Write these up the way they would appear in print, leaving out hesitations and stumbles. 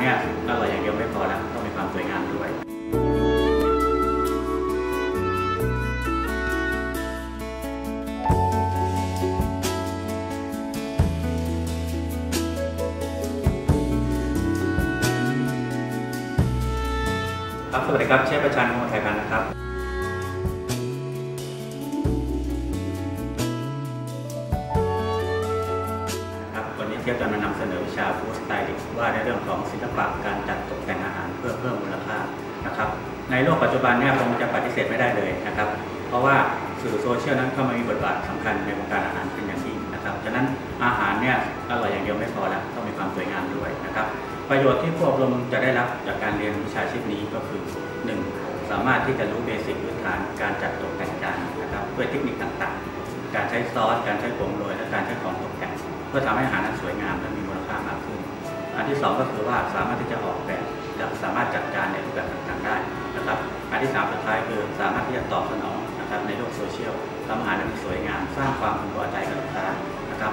เนี่ยอร่อยอย่างเดียวไม่พอแล้วต้องมีความสวยงามด้วยครับสวัสดีครับเชฟประชัน คงไทยพันธ์นะครับวันนี้เชฟจะมานำเสนอวิชาฟู้ดสไตลิสต์ว่าในเรื่องของศิลปะการจัดตกแต่งอาหารเพื่อเพิ่มมูลค่านะครับในโลกปัจจุบันเนี่ยคงจะปฏิเสธไม่ได้เลยนะครับเพราะว่าสื่อโซเชียลนั้นเข้ามามีบทบาทสำคัญในวงการอาหารเป็นอย่างยิ่งนะครับฉะนั้นอาหารเนี่ยอร่อยอย่างเดียวไม่พอแล้วต้องมีความสวยงามด้วยนะครับประโยชน์ที่ผู้อบรมจะได้รับจากการเรียนวิชาชีพนี้ก็คือ 1. สามารถที่จะรู้เบสิกพื้นฐานการจัดตกแต่งจานนะครับด้วยเทคนิคต่างๆการใช้ซอสการใช้ผงโรยและการใช้ของตกแต่งเพื่อทำให้อาหารนั้นสวยงามและมีมูลค่ามากขึ้นอันที่ 2ก็คือว่าสามารถที่จะออกแบบและสามารถจัดจานในรูปแบบต่างๆได้นะครับอันที่ 3สุดท้ายคือสามารถที่จะตอบสนองนะครับในโลกโซเชียลทำอาหารที่สวยงามสร้างความพึงพอใจกับลูกค้านะครับ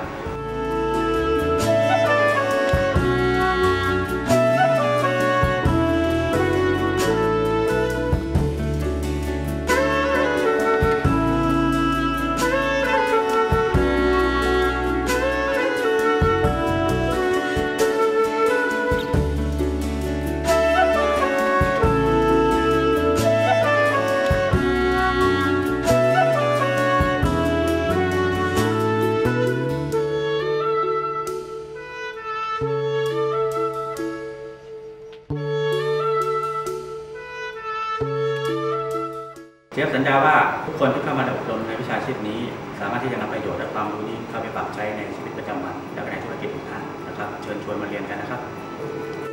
เชฟสัญญาว่าทุกคนที่เข้ามาอบรมในวิชาชีพนี้สามารถที่จะนำประโยชน์และความรู้นี้เข้าไปปรับใช้ในชีวิตประจำวันและในธุรกิจของท่านนะครับเชิญชวนมาเรียนกันนะครับ